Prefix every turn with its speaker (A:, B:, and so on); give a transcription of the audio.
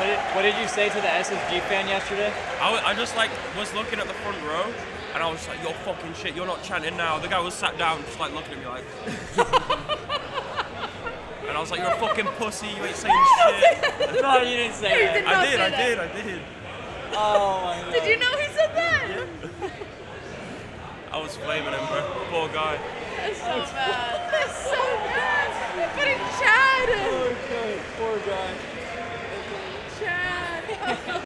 A: What did you say to the SSG fan yesterday?
B: I just like was looking at the front row, and I was like, "You're fucking shit. You're not chanting now." The guy was sat down, just like looking at me like, and I was like, "You're a fucking pussy. You ain't saying shit."
A: No, you didn't say that.
B: I did.
A: Oh my god.
C: Did you know he said that?
B: Yeah. I was flaming him, bro. Poor guy.
C: That's so bad. That's so bad. But in Chad.
A: Poor guy.
C: Chad.